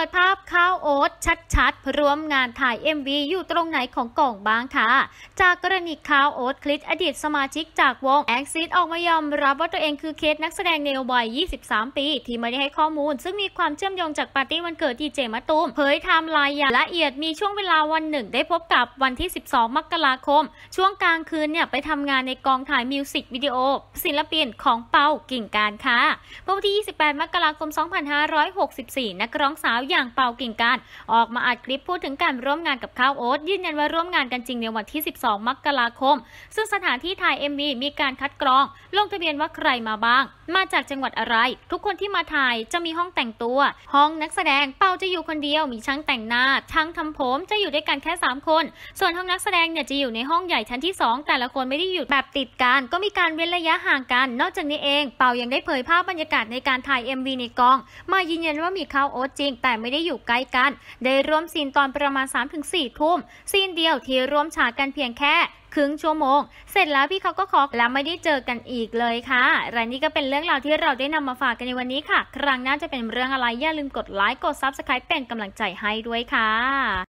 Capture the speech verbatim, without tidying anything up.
ภาพข้าวโอ๊ตชัดๆร่วมงานถ่าย เอ็ม วี อยู่ตรงไหนของกล่องบ้างคะจากกรณีข้าวโอ๊ตคลิปอดีตสมาชิกจากวง Exit ออกมายอมรับว่าตัวเองคือเคสนักแสดงในวัย ยี่สิบสาม ปีที่ไม่ได้ให้ข้อมูลซึ่งมีความเชื่อมโยงจากปาร์ตี้วันเกิดดีเจมะตูมเผยไทม์ไลน์อย่างละเอียดมีช่วงเวลาวันหนึ่งได้พบกับวันที่ สิบสอง มกราคมช่วงกลางคืนเนี่ยไปทำงานในกองถ่ายมิวสิกวิดีโอศิลปินของเปากิ่งการค่ะเมื่อวันที่ ยี่สิบแปด มกราคม สองพันห้าร้อยหกสิบสี่ นักร้องสาวอย่างเปากิ่งการออกมาอัดคลิปพูดถึงการร่วมงานกับข้าวโอ๊ตยืนยันว่าร่วมงานกันจริงในวันที่ สิบสอง มกราคมซึ่งสถานที่ถ่าย เอ็ม วี มีการคัดกรองลงทะเบียนว่าใครมาบ้างมาจากจังหวัดอะไรทุกคนที่มาถ่ายจะมีห้องแต่งตัวห้องนักแสดงเปาจะอยู่คนเดียวมีช่างแต่งหน้าช่างทำผมจะอยู่ด้วยกันแค่สามคนส่วนห้องนักแสดงเนี่ยจะอยู่ในห้องใหญ่ชั้นที่สองแต่ละคนไม่ได้อยู่แบบติดกันก็มีการเว้นระยะห่างกันนอกจากนี้เองเปายังได้เผยภาพบรรยากาศในการถ่าย เอ็ม วี ในกองมายืนยันว่ามีข้าวโอ๊ตจริงแต่ไม่ได้อยู่ใกล้กันได้ร่วมซีนตอนประมาณ สามถึงสี่ ทุ่มซีนเดียวที่ร่วมฉากกันเพียงแค่ครึ่งชั่วโมงเสร็จแล้วพี่เขาก็ขอแล้วไม่ได้เจอกันอีกเลยค่ะและนี่ก็เป็นเรื่องราวที่เราได้นำมาฝากกันในวันนี้ค่ะครั้งหน้าจะเป็นเรื่องอะไรอย่าลืมกดไลค์กด ซับสไครบ์ เป็นกำลังใจให้ด้วยค่ะ